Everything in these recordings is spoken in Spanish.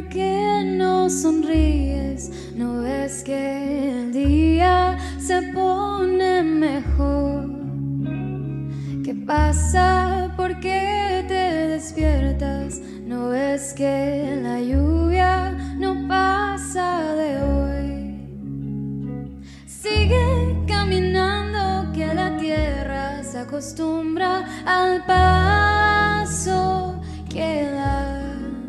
¿por qué no sonríes? ¿No ves que el día se pone mejor? ¿Qué pasa? ¿Por qué te despiertas? ¿No ves que la lluvia no pasa de hoy? Sigue caminando que la tierra se acostumbra al paso que das.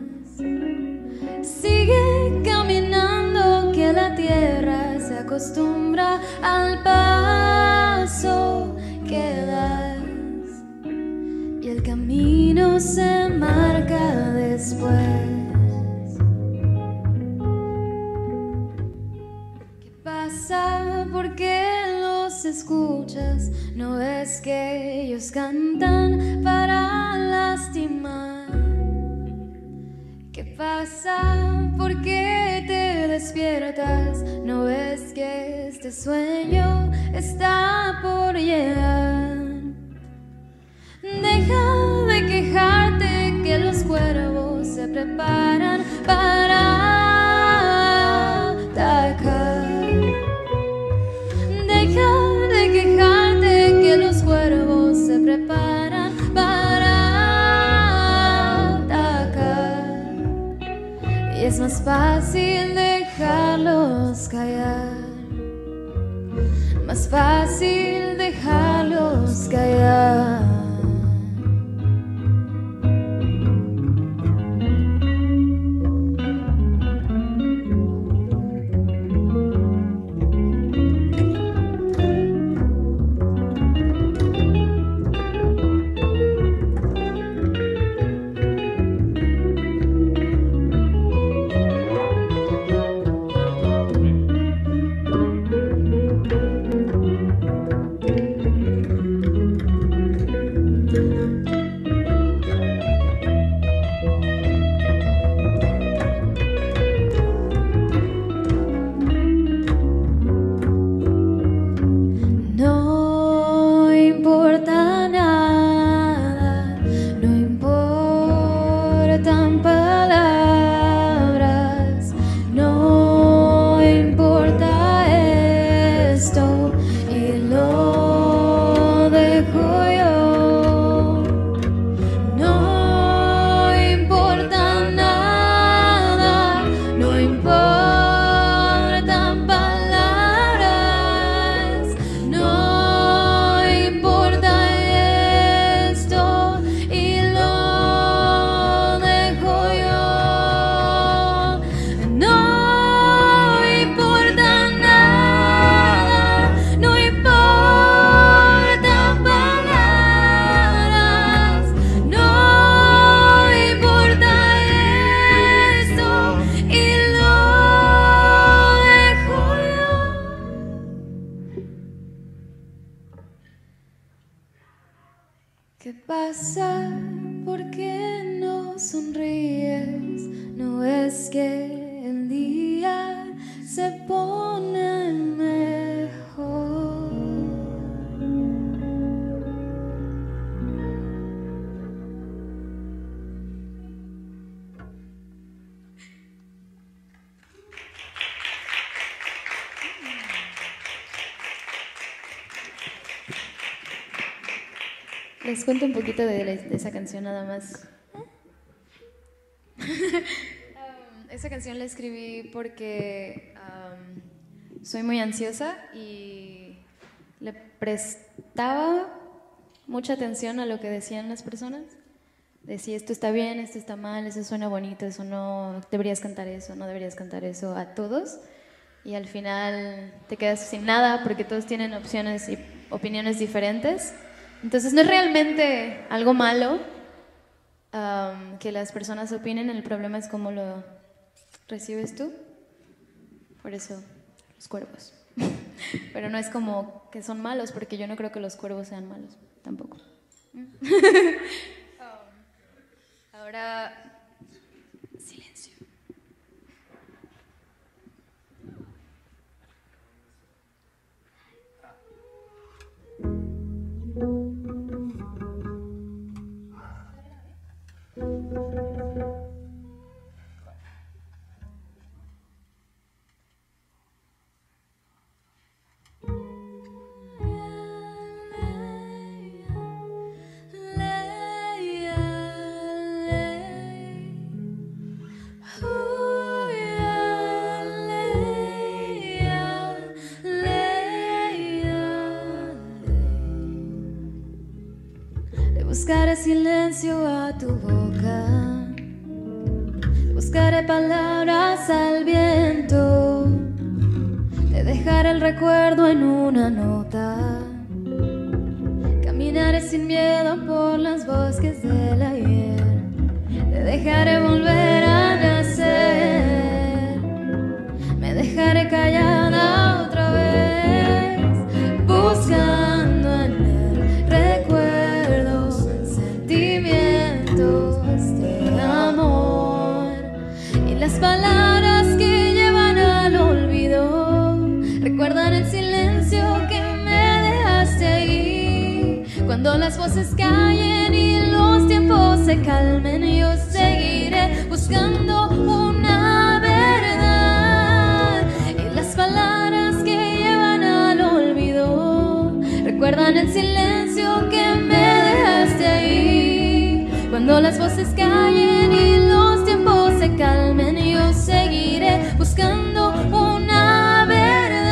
Sigue caminando que la tierra se acostumbra al paso que das. Y el camino se marca después. ¿Qué pasa? ¿Por qué los escuchas? ¿No ves que ellos cantan para lastimar? ¿Qué pasa? ¿Por qué te despiertas? ¿No ves que este sueño está por llegar? Deja de quejarte que los cuervos se preparan para atacar. Deja de quejarte que los cuervos se preparan para atacar. Y es más fácil dejarlos callar. Más fácil dejarlos callar. ¿Qué pasa? ¿Por qué no sonríes? ¿No es que el día se pone mejor? Les cuento un poquito de esa canción nada más. Esa canción la escribí porque soy muy ansiosa y le prestaba mucha atención a lo que decían las personas. De si esto está bien, esto está mal, eso suena bonito, eso no, deberías cantar eso, no deberías cantar eso, a todos. Y al final te quedas sin nada porque todos tienen opciones y opiniones diferentes. Entonces no es realmente algo malo que las personas opinen, el problema es cómo lo recibes tú. Por eso los cuervos. Pero no es como que son malos, porque yo no creo que los cuervos sean malos, tampoco. Ahora, silencio. silencio a tu boca, buscaré palabras al viento, te dejaré el recuerdo en una nota, caminaré sin miedo por los bosques del ayer, te dejaré volver a nacer, me dejaré callada otra vez, buscando en el recuerdo sentimientos de amor y las palabras que llevan al olvido recuerdan el silencio que me dejaste ahí. Cuando las voces callen y los tiempos se calmen, yo seguiré buscando una verdad y las palabras que llevan al olvido recuerdan el silencio que me dejaste ahí. Cuando las voces callen y los tiempos se calmen, yo seguiré buscando una verdad.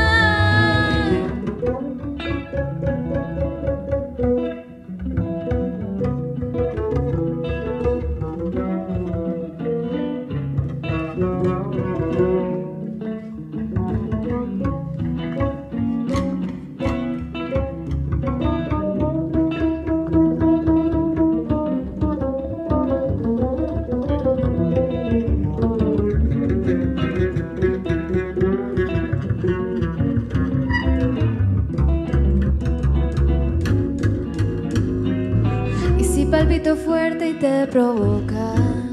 Palpito fuerte y te provoca,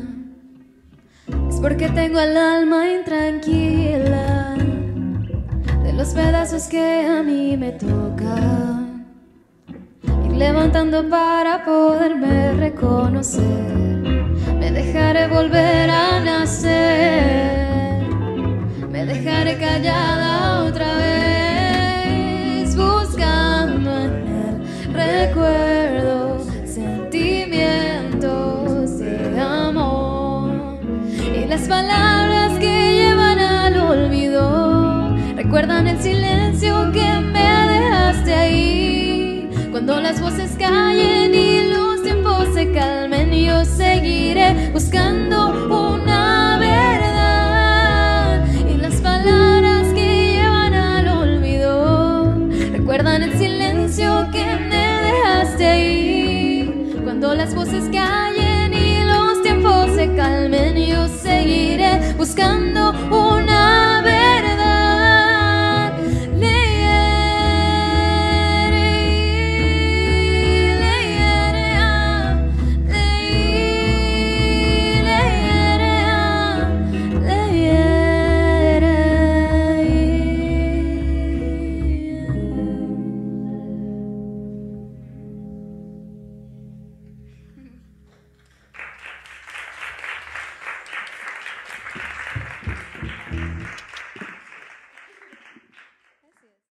es porque tengo el alma intranquila de los pedazos que a mí me toca ir levantando para poderme reconocer. Me dejaré volver a nacer, me dejaré callada otra vez, buscando en el recuerdo sentimientos de amor y las palabras que llevan al olvido recuerdan el silencio que me dejaste ahí. Cuando las voces callen y los tiempos se calmen, yo seguiré buscando una